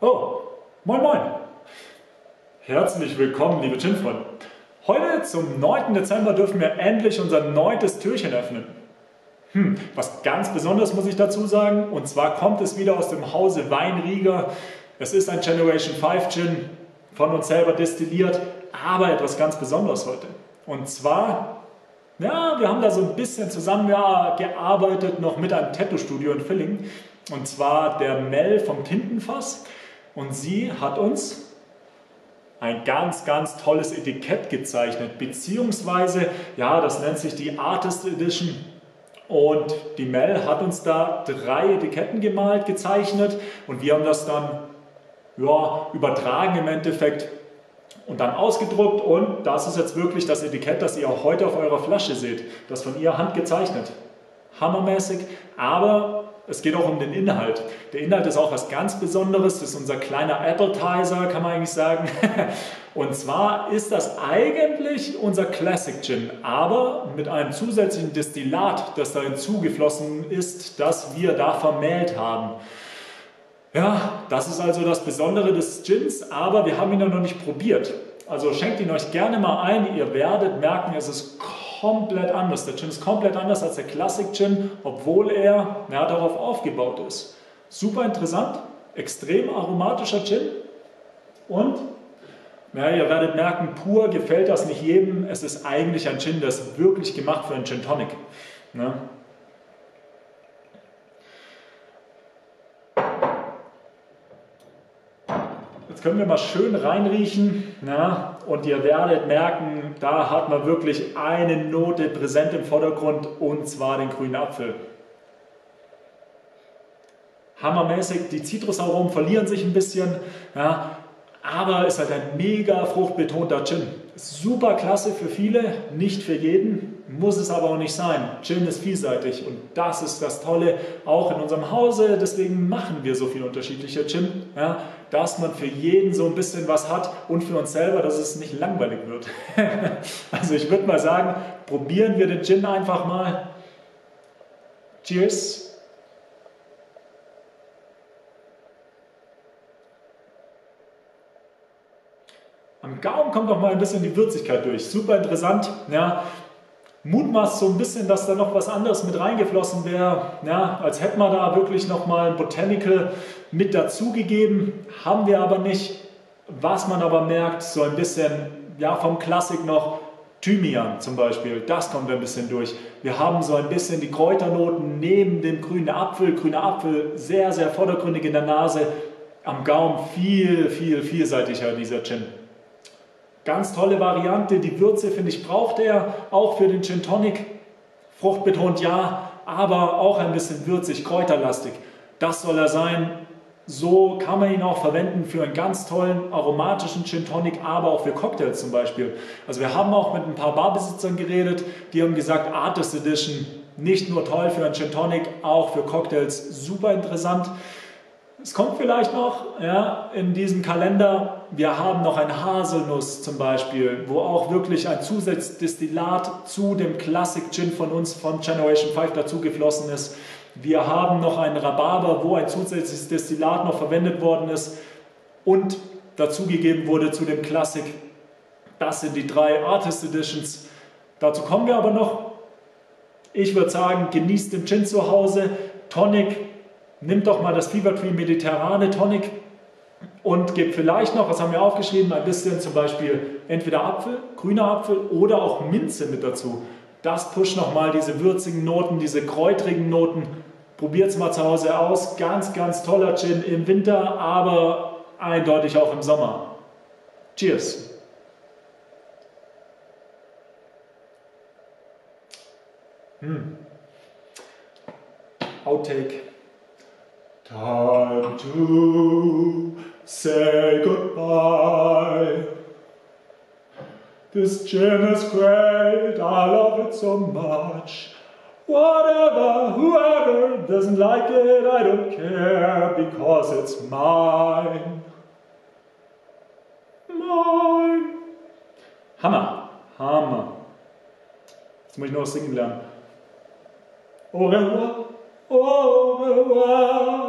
Oh, moin moin. Herzlich willkommen, liebe Gin-Freunde. Heute zum 9. Dezember dürfen wir endlich unser 9. Türchen öffnen. Was ganz Besonderes muss ich dazu sagen, und zwar kommt es wieder aus dem Hause Weinrieger. Es ist ein Generation 5 Gin, von uns selber destilliert, aber etwas ganz Besonderes heute. Und zwar, ja, wir haben da so ein bisschen zusammengearbeitet noch mit einem Tattoo-Studio in Villingen. Und zwar der Mel vom Tintenfass. Und sie hat uns ein ganz, ganz tolles Etikett gezeichnet, beziehungsweise, ja, das nennt sich die Artist Edition. Und die Mel hat uns da 3 Etiketten gemalt, gezeichnet und wir haben das dann übertragen im Endeffekt und dann ausgedruckt. Und das ist jetzt wirklich das Etikett, das ihr auch heute auf eurer Flasche seht. Das von ihr handgezeichnet. Hammermäßig, aber es geht auch um den Inhalt. Der Inhalt ist auch was ganz Besonderes, das ist unser kleiner Appetizer, kann man eigentlich sagen. Und zwar ist das eigentlich unser Classic Gin, aber mit einem zusätzlichen Destillat, das da hinzugeflossen ist, das wir da vermählt haben. Ja, das ist also das Besondere des Gins, aber wir haben ihn noch nicht probiert. Also schenkt ihn euch gerne mal ein, ihr werdet merken, es ist komplett anders. Der Gin ist komplett anders als der Classic Gin, obwohl er darauf aufgebaut ist. Super interessant, extrem aromatischer Gin und ihr werdet merken, pur gefällt das nicht jedem. Es ist eigentlich ein Gin, der ist wirklich gemacht für einen Gin Tonic. Ne? Jetzt können wir mal schön reinriechen, und ihr werdet merken, da hat man wirklich eine Note präsent im Vordergrund, und zwar den grünen Apfel. Hammermäßig, die Zitrusaromen verlieren sich ein bisschen, aber ist halt ein mega fruchtbetonter Gin. Super klasse für viele, nicht für jeden, muss es aber auch nicht sein. Gin ist vielseitig und das ist das Tolle auch in unserem Hause. Deswegen machen wir so viele unterschiedliche Gin, dass man für jeden so ein bisschen was hat und für uns selber, dass es nicht langweilig wird. Also ich würde mal sagen, probieren wir den Gin einfach mal. Cheers! Am Gaumen kommt noch mal ein bisschen die Würzigkeit durch. Super interessant. Ja. Mutmaßt so ein bisschen, dass da noch was anderes mit reingeflossen wäre. Ja, als hätten wir da wirklich noch mal ein Botanical mit dazugegeben. Haben wir aber nicht. Was man aber merkt, so ein bisschen vom Klassik noch Thymian zum Beispiel. Das kommt ein bisschen durch. Wir haben so ein bisschen die Kräuternoten neben dem grünen Apfel. Grüner Apfel sehr, sehr vordergründig in der Nase. Am Gaumen viel, viel vielseitiger dieser Gin. Ganz tolle Variante, die Würze, finde ich, braucht er auch für den Gin Tonic. Fruchtbetont ja, aber auch ein bisschen würzig, kräuterlastig. Das soll er sein. So kann man ihn auch verwenden für einen ganz tollen aromatischen Gin Tonic, aber auch für Cocktails zum Beispiel. Also wir haben auch mit ein paar Barbesitzern geredet, die haben gesagt, Artist Edition, nicht nur toll für einen Gin Tonic, auch für Cocktails super interessant. Es kommt vielleicht noch in diesem Kalender, wir haben noch ein Haselnuss zum Beispiel, wo auch wirklich ein Zusatzdestillat zu dem Classic Gin von uns, von Generation 5 dazu geflossen ist. Wir haben noch einen Rhabarber, wo ein zusätzliches Destillat noch verwendet worden ist und dazugegeben wurde zu dem Classic. Das sind die 3 Artist Editions. Dazu kommen wir aber noch. Ich würde sagen, genießt den Gin zu Hause, Tonic. Nimmt doch mal das Fever Tree Mediterrane Tonic und gebt vielleicht noch, was haben wir aufgeschrieben, ein bisschen zum Beispiel entweder Apfel, grüner Apfel oder auch Minze mit dazu. Das pusht nochmal diese würzigen Noten, diese kräutrigen Noten. Probiert es mal zu Hause aus. Ganz, ganz toller Gin im Winter, aber eindeutig auch im Sommer. Cheers! Outtake. Time to say goodbye. This gin is great, I love it so much. Whatever, whoever doesn't like it, I don't care, because it's mine. Mine. Hammer, Hammer. Jetzt muss ich noch singen lernen. Au revoir, au revoir.